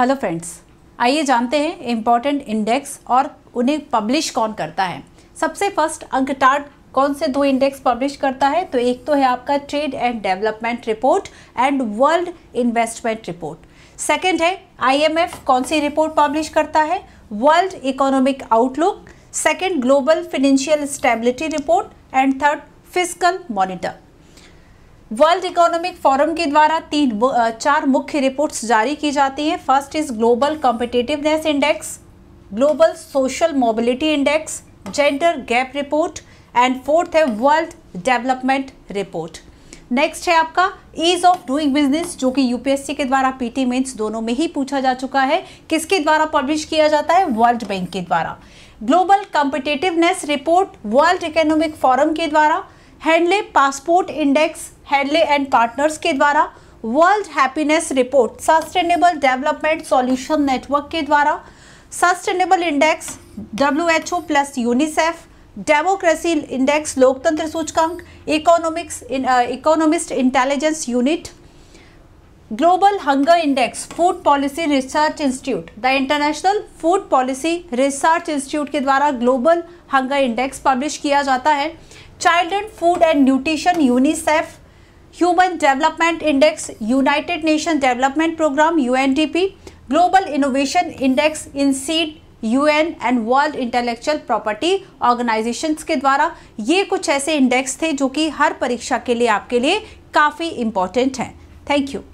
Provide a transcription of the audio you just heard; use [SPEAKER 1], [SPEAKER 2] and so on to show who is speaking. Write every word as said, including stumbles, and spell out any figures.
[SPEAKER 1] Hello friends, आइए जानते हैं इम्पॉर्टेंट इंडेक्स और उन्हें पब्लिश कौन करता है। सबसे फर्स्ट अंकटाड कौन से दो इंडेक्स पब्लिश करता है, तो एक तो है आपका trade and development report and world investment report. Second है आईएमएफ कौन सी रिपोर्ट पब्लिश करता है, world economic outlook. Second global financial stability report and third fiscal monitor. World economic forum के द्वारा तीन चार मुख्य रिपोर्ट्स जारी की जाती हैं। First is global competitiveness index, global social mobility index, gender gap report and fourth है वर्ल्ड डेवलपमेंट रिपोर्ट। नेक्स्ट है आपका ईज ऑफ डूइंग बिजनेस, जो कि यूपीएससी के द्वारा पीटी मेंस दोनों में ही पूछा जा चुका है। किसके द्वारा पब्लिश किया जाता है, वर्ल्ड बैंक के द्वारा। Global competitiveness report world economic forum के द्वारा। Henley passport index Henley and partners के द्वारा। World happiness report sustainable development solution network के द्वारा। Sustainable index WHO plus UNICEF. Democracy index लोकतंत्र सूचकांक economics economist intelligence unit. Global hunger index food policy research institute, the international food policy research institute के द्वारा global hunger index publish किया जाता है। Child and food and nutrition UNICEF. Human development index united nation development programme UNDP. Global innovation index INSEAD UN and world intellectual property organisations के द्वारा। ये कुछ ऐसे इंडेक्स थे जो कि हर परीक्षा के लिए आपके लिए काफ़ी इंपॉर्टेंट हैं। Thank you.